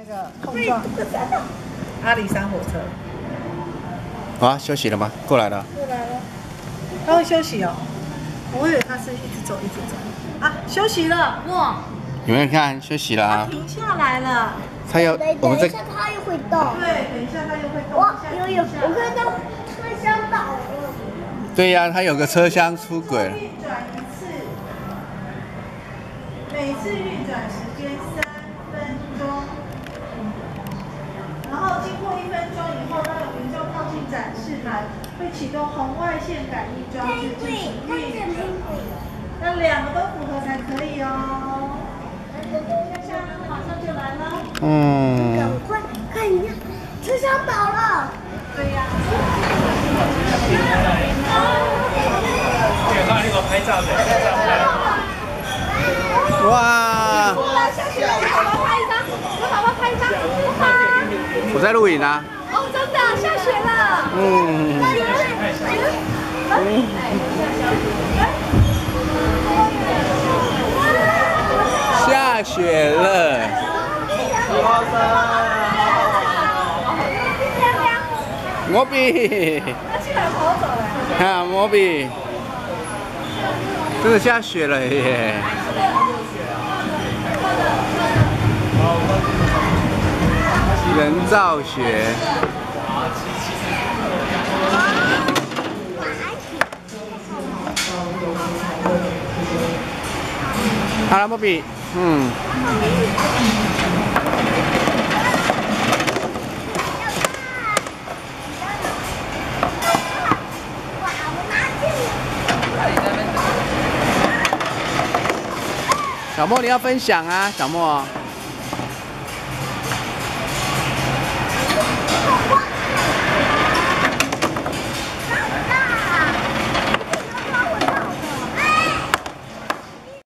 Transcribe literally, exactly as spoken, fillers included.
个碰撞阿里山火车。 好啊，休息了吗？过来了。 过来了。他会休息哦。我以为他是一直走一直走。啊，休息了，哇！ 有没有看？休息了啊。 停下来了。 他要我们这。 等一下它又会动。 对，等一下它又会动。 哇，有有，我看到车厢倒了。 对呀、啊，它有个车厢出轨了。 运转一次，每次运转时间三分钟。然后经过一分钟以后，当有民众靠近展示台，会启动红外线感应装置进行运转。那两个都符合才可以哦。下下马上就来了。 嗯。 赶快看一下，车厢倒了。 对呀。 拍照的。 哇！ 下雪了，跟宝宝拍一张，跟宝宝拍一张，哇！ 我在录影啊。 哦，真的下雪了。 嗯。下雪了。摩比。 他竟然跑走了。 看摩比。真的下雪了耶！人造雪。好了，摩比，嗯。小莫，你要分享啊，小莫。